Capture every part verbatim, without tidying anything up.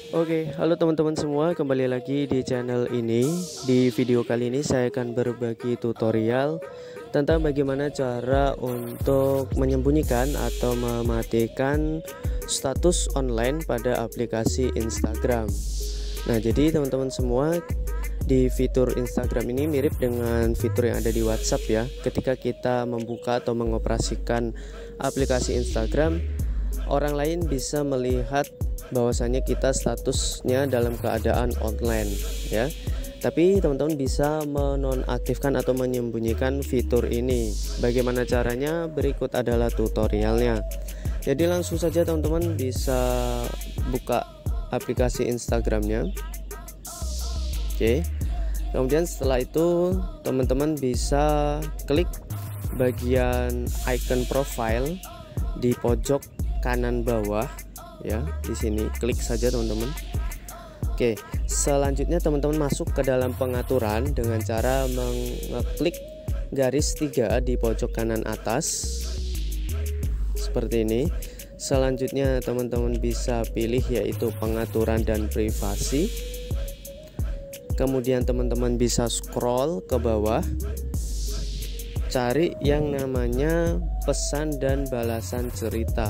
Oke, halo teman-teman semua, kembali lagi di channel ini. Di video kali ini saya akan berbagi tutorial tentang bagaimana cara untuk menyembunyikan atau mematikan status online pada aplikasi Instagram. Nah, jadi teman-teman semua, di fitur Instagram ini mirip dengan fitur yang ada di WhatsApp ya. Ketika kita membuka atau mengoperasikan aplikasi Instagram, orang lain bisa melihat bahwasanya kita statusnya dalam keadaan online ya. Tapi teman-teman bisa menonaktifkan atau menyembunyikan fitur ini. Bagaimana caranya? Berikut adalah tutorialnya. Jadi langsung saja teman-teman bisa buka aplikasi Instagramnya. Oke. Kemudian setelah itu teman-teman bisa klik bagian icon profile di pojok kanan bawah ya, di sini klik saja teman-teman. Oke, selanjutnya teman-teman masuk ke dalam pengaturan dengan cara mengeklik garis tiga di pojok kanan atas seperti ini. Selanjutnya teman-teman bisa pilih yaitu pengaturan dan privasi. Kemudian teman-teman bisa scroll ke bawah, cari yang namanya pesan dan balasan cerita.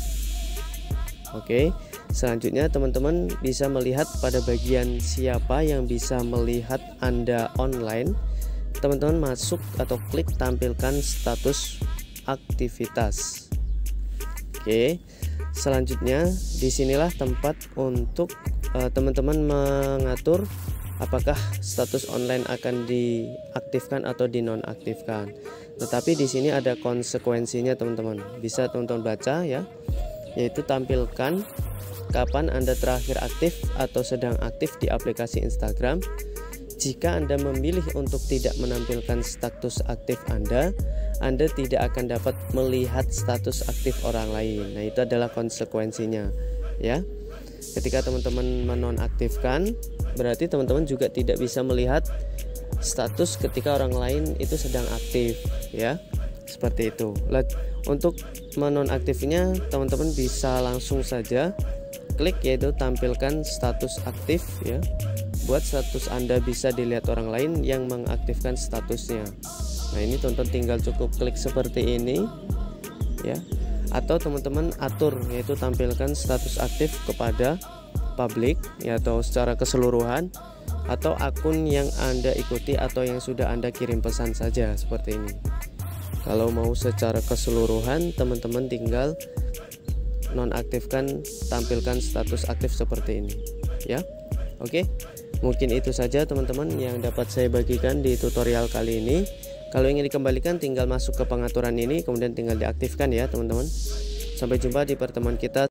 Oke, selanjutnya teman-teman bisa melihat pada bagian siapa yang bisa melihat Anda online. Teman-teman masuk atau klik tampilkan status aktivitas. Oke, selanjutnya disinilah tempat untuk teman-teman uh, mengatur apakah status online akan diaktifkan atau dinonaktifkan. Tetapi di sini ada konsekuensinya teman-teman. Bisa teman-teman baca ya, yaitu tampilkan kapan Anda terakhir aktif atau sedang aktif di aplikasi Instagram. Jika Anda memilih untuk tidak menampilkan status aktif Anda, Anda tidak akan dapat melihat status aktif orang lain. Nah, itu adalah konsekuensinya ya. Ketika teman-teman menonaktifkan, berarti teman-teman juga tidak bisa melihat status ketika orang lain itu sedang aktif ya. Seperti itu. Untuk menonaktifnya teman-teman bisa langsung saja klik yaitu tampilkan status aktif ya. Buat status Anda bisa dilihat orang lain yang mengaktifkan statusnya. Nah, ini teman-teman tinggal cukup klik seperti ini ya. Atau teman-teman atur yaitu tampilkan status aktif kepada publik ya, atau secara keseluruhan, atau akun yang Anda ikuti atau yang sudah Anda kirim pesan saja seperti ini. Kalau mau secara keseluruhan, teman-teman tinggal nonaktifkan, tampilkan status aktif seperti ini ya. Oke, mungkin itu saja teman-teman yang dapat saya bagikan di tutorial kali ini. Kalau ingin dikembalikan, tinggal masuk ke pengaturan ini, kemudian tinggal diaktifkan ya teman-teman. Sampai jumpa di pertemuan kita.